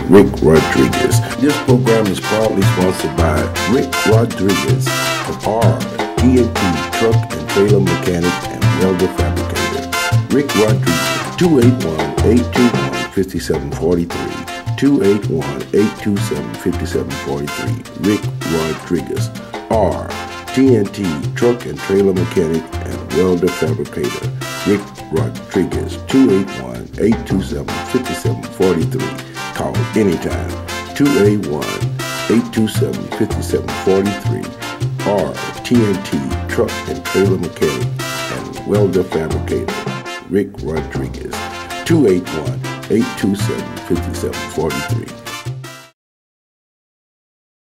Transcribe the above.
Rick Rodriguez. This program is proudly sponsored by Rick Rodriguez of R.T&T Truck and Trailer Mechanic and Welder Fabricator. Rick Rodriguez, 281-821-5743. 281-827-5743. Rick Rodriguez, R.T&T Truck and Trailer Mechanic and Welder Fabricator. Rick Rodriguez, 281-827-5743. Call anytime, 281-827-5743. R.T&T Truck and Trailer Mechanic and Welder Fabricator. Rick Rodriguez, 281-827-5743.